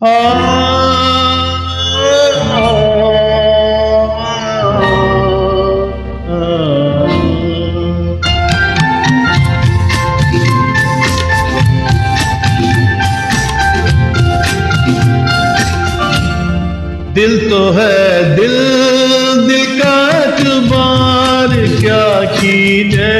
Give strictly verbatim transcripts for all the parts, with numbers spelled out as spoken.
दिल तो है दिल, दिल का एतबार क्या कीजिए।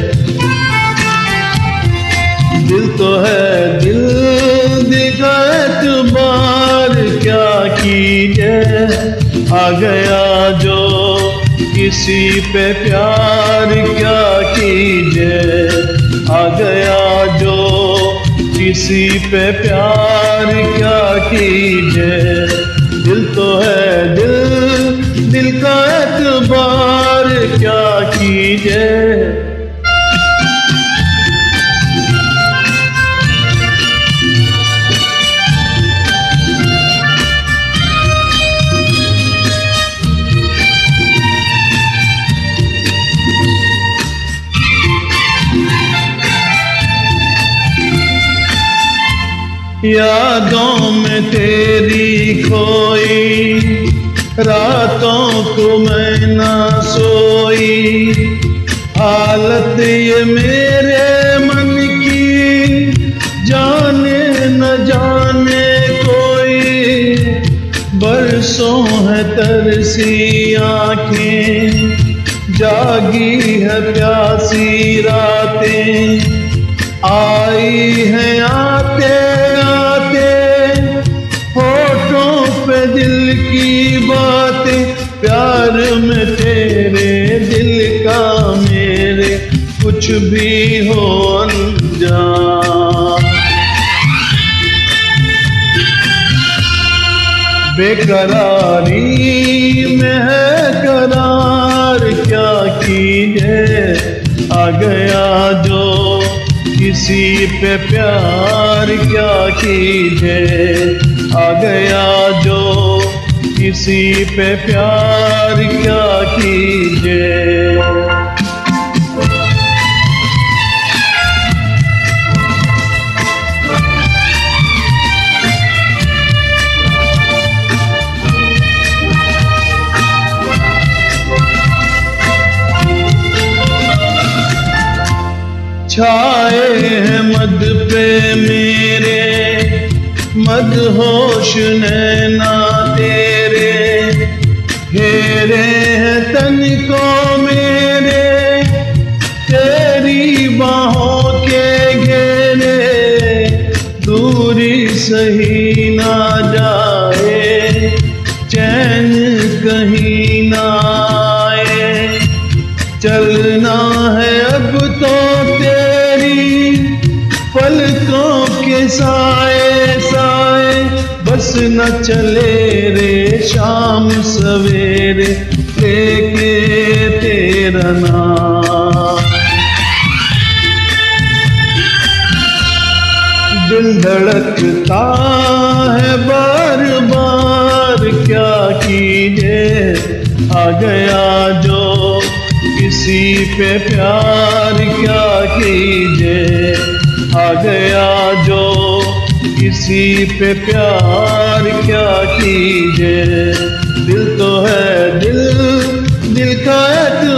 दिल तो है दिल, दिल का एतबार क्या कीजिए। आ गया जो किसी पे प्यार क्या कीजिए। आ गया जो किसी पे प्यार क्या कीजिए। दिल तो है दिल, दिल का एतबार क्या कीजिए। यादों में तेरी खोई रातों को मैं ना सोई। हालत ये मेरे मन की जाने न जाने कोई। बरसों है तरसी आंखें, जागी है प्यासी रातें। आई है आते दिल की बातें। प्यार में तेरे दिल का मेरे कुछ भी हो अनजान। बेकरारी में है करार क्या कीजिए। आ गया जो किसी पे प्यार क्या कीजिए। आ गया जो किसी पे प्यार क्या कीजिए। छाए हैं मद पे मेरे मदहोश नैना तेरे। घेरे हैं तन को मेरे तेरी बाहों के घेरे। दूरी सही ना जाए, चैन कहीं ना आए। चलना है अब तो तेरी पलकों के साए साए। बस न चले रे शाम सवेरे लेके तेरा नाम। दिल धड़कता है बार बार क्या कीजिए। आ गया जो किसी पे प्यार क्या कीजिए। आ गया जो किसी पे प्यार क्या कीजिए। दिल तो है दिल, दिल का